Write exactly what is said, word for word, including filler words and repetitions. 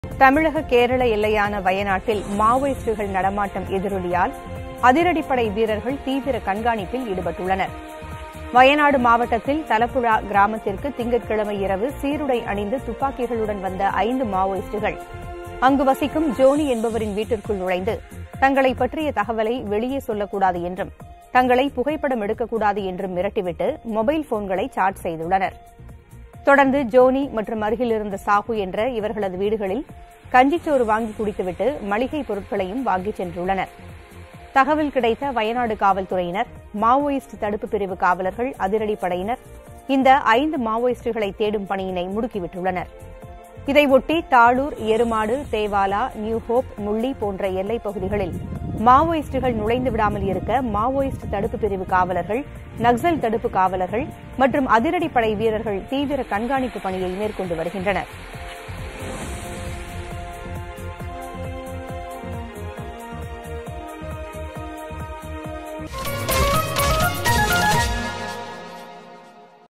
தமிழக கேரள எல்லையான வயநாட்டில் மாவோயிஸ்டுகள் நடமாட்டம் எதிரொலியால் அதிரடிப்படை வீரர்கள் தீவிர கண்காணிப்பில் ஈடுபட்டுள்ளனர். வயநாடு மாவட்டத்தில் தலப்புழா கிராமத்திற்கு திங்கட்கிழமை இரவு சீருடை அணிந்து துப்பாக்கிகளுடன் வந்த ஐந்து மாவோயிஸ்டுகள் அங்கு வசிக்கும் ஜோனி என்பவரின் வீட்டிற்குள் நுழைந்து தங்களை பற்றிய தகவலை வெளியே சொல்லக்கூடாது என்றும் தங்களை புகைப்படம் எடுக்கக்கூடாது என்றும் மிரட்டிவிட்டு மொபைல் போன்களை சார்ஜ் செய்துள்ளனர். தொடர்ந்து ஜோனி மற்றும் அருகில் இருந்த சாஹு என்ற இவர்களது வீடுகளில் கஞ்சிச்சோறு வாங்கி குடித்துவிட்டு மளிகை பொருட்களையும் வாங்கிச் சென்றுள்ளனர். தகவல் கிடைத்த வயநாடு காவல்துறையினர், மாவோயிஸ்ட் தடுப்பு பிரிவு காவலர்கள், அதிரடிப்படையினர் இந்த ஐந்து மாவோயிஸ்டுகளை தேடும் பணியினை முடுக்கிவிட்டுள்ளனர். இதையொட்டி தாளூர், எருமாடு, தேவாலா, நியூ ஹோப், முள்ளி போன்ற எல்லைப் பகுதிகளில் மாவோயிஸ்டுகள் நுழைந்து விடாமல் இருக்க மாவோயிஸ்ட் தடுப்பு பிரிவு காவலர்கள், நக்சல் தடுப்பு காவலர்கள் மற்றும் அதிரடிப்படை வீரர்கள் தீவிர கண்காணிப்பு பணியை மேற்கொண்டு வருகின்றனர்.